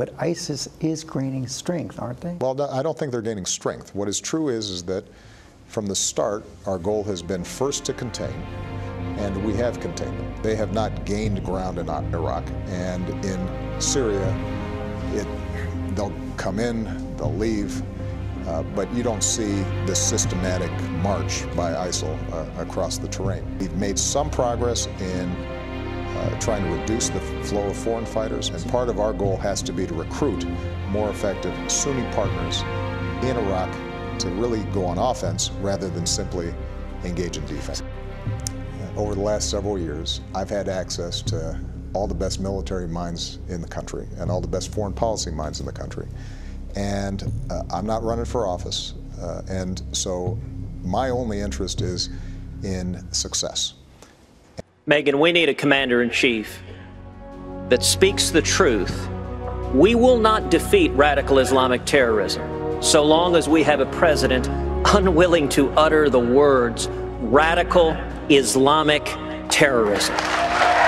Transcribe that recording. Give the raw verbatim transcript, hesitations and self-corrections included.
but ISIS is gaining strength, aren't they? Well, no, I don't think they're gaining strength. What is true is, is that from the start, our goal has been first to contain, and we have contained them. They have not gained ground in Iraq, and in Syria, it, they'll come in, they'll leave, uh, but you don't see this systematic march by ISIL uh, across the terrain. We've made some progress in uh, trying to reduce the flow of foreign fighters, and part of our goal has to be to recruit more effective Sunni partners in Iraq to really go on offense rather than simply engage in defense. Over the last several years, I've had access to all the best military minds in the country and all the best foreign policy minds in the country. And uh, I'm not running for office, uh, and so my only interest is in success. Megan, we need a commander-in-chief that speaks the truth. We will not defeat radical Islamic terrorism so long as we have a president unwilling to utter the words radical Islamic terrorism.